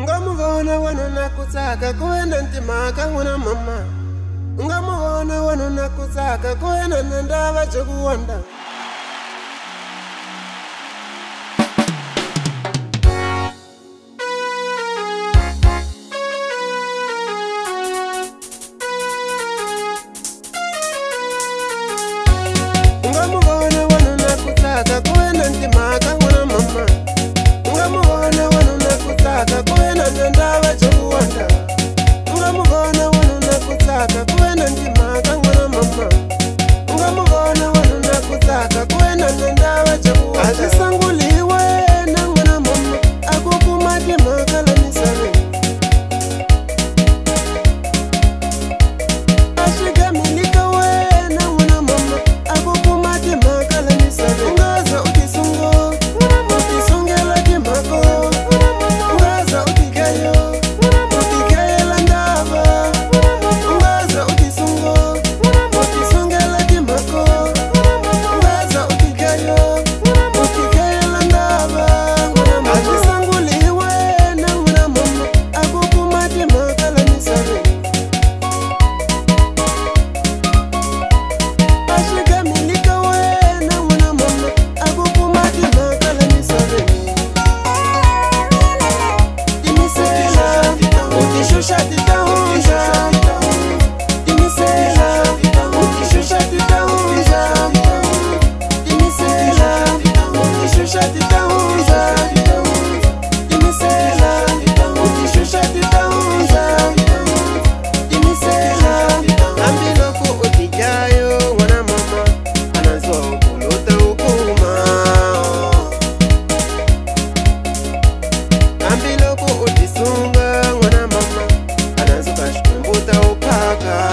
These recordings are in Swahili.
Ungamuvona wanona kutsaka kuenda ntimaka nguna mama. Ungamuvona wanona kutsaka kuenda nandava chokuwanda. Ungamuvona wanona kutsaka kuenda ntimaka nguna mama. Ungamuvona wanona kutsaka kuenda nandava chokuwanda. Ungamuvona wanona kutsaka kuenda ntimaka nguna mama. Ungamuvona wanona kutsaka kuenda nandava chokuwanda. Azisanguliwe na nguna mama akukumati makala misave. Ashigamilika we na nguna mama akukumati makala misave. Ungaza utisungo utisungela timako. Ungaza utikayo utikayela ndava. Ungaza utisungo utisungela timako. Ungaza utikayo utikayela ndava. Azisanguliwe na nguna mama akukumati makala misave. Ashigamilika we na nguna mama akukumati makala misave. Timisela utishusha titahunja. Timisela utishusha titahunja. Timisela utishusha titahunja. Timisela utishusha titahunja. Timisela ambiloku utijayo wana mama anazo kuluta ukuma. Ambiloku utisunga wana mama anazo kashkumbuta upaka.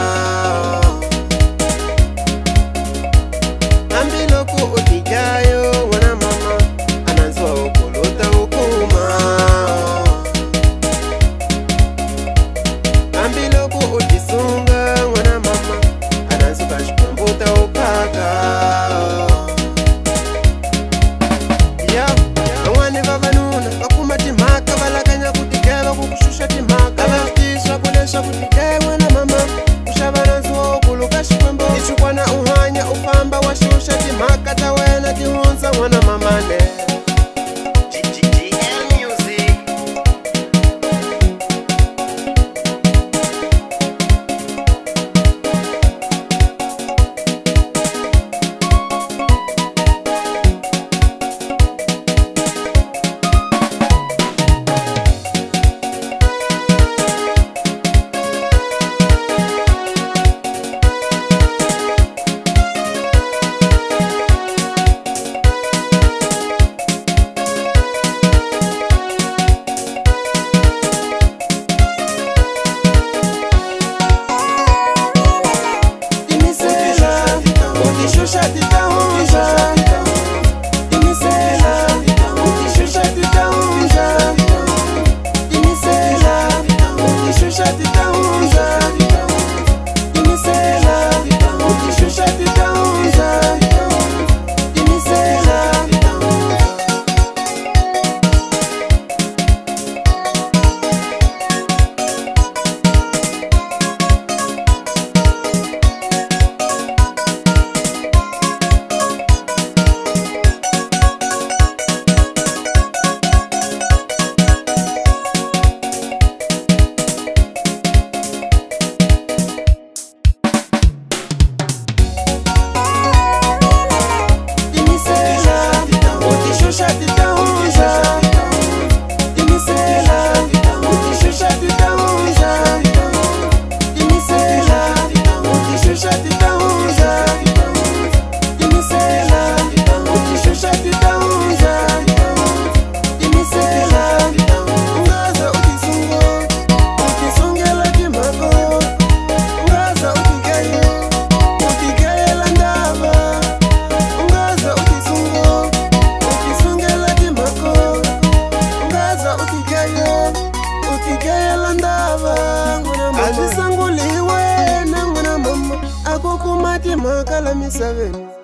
Ambiloku utijayo wana mama anazo kuluta ukuma. Ambiloku utisunga wana mama anazo kashkumbuta upaka. Awani vavanuna vakumati mhaka valakanya kuti keva kukushusha timhaka. Avatiswa kuleswa kuti ewe na mama kushava nazuwa ukuluka xikwembo. Ichukwana uhanya ufamba washusha timhaka ta wena tihunza wana mamane. Utishusha titahunja. Timisela utishusha titahunja. Timisela utishusha titahunja. Timisela utishusha titahunja. Timisela utishusha titahunja. Timisela utishusha titahunja. Timisela utishusha titahunja. Timisela utishusha titahunja. Timisela ungaza utisungo utisungela timako. Ungaza utikayo utikayela ndava. Ungaza utisungo utisungela timako. Ungaza utikayo utikayela ndava. Azisanguliwe na nguna mama akukumati makala misave.